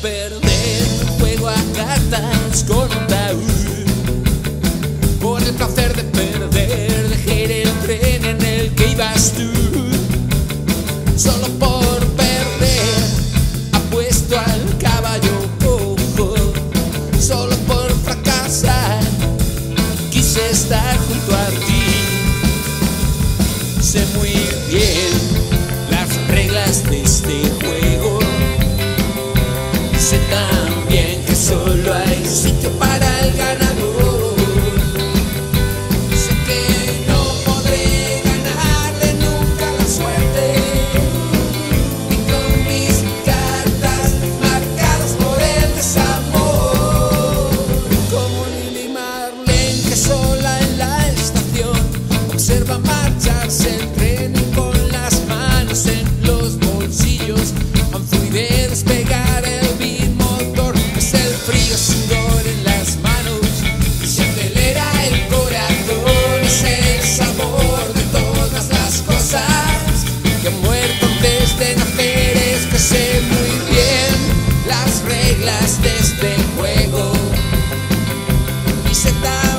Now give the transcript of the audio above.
perder un juego a cartas con un taúd. Por el placer de perder, dejé ir el tren en el que ibas tú. Solo por perder, apuesto al caballo cojo. Solo por fracasar, quise estar junto a ti. Sé muy bien las reglas de este juego. Sé también que solo hay sitio para el ganador. Sé que no podré ganarle nunca la suerte, ni con mis cartas marcadas por el desamor. Como Lily Marlene, que sola en la estación observa marcharse el tren y con las manos en los bolsillos aún fluye despegar el bimotor. Es el frío sudor en las manos y se acelera el corazón. Es el sabor de todas las cosas que han muerto antes de nacer. Es que sé muy bien las reglas de este juego y sé también